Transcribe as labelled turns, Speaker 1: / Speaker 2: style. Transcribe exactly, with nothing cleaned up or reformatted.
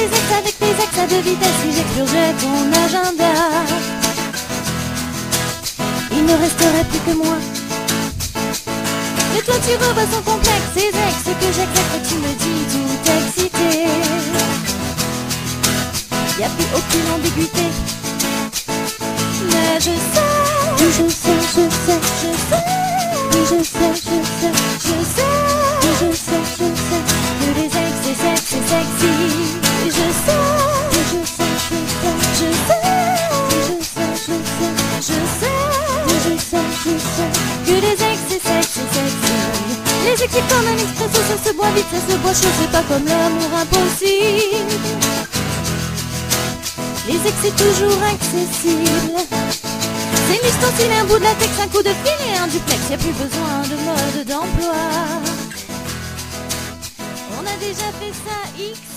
Speaker 1: des ex avec tes ex à deux vitesses. Si j'expurgeais ton agenda, il ne resterait plus que moi. Mais toi tu revois son complexe, ses ex, ce que j'exacte, tu me dis tout excité. Y'a plus aucune ambiguïté. Mais je sais, oui je sais, je sais, je sais, oui je sais, je sais, je sais, oui je sais, je sais, que les ex c'est sexe, c'est sexy. Oui je sais, oui je sais, je sais, je sais, oui je sais, je sais, je sais, oui je sais, je sais, que les ex c'est sexe, c'est sexy. Les ex c'est comme un expresso, ça se boit vite, ça se boit chaud, c'est pas comme l'amour impossible. Les ex c'est toujours accessible. C'est une ustensile, un bout de latex, un coup de fil et un duplex. Y'a plus besoin de mode d'emploi. On a déjà fait ça X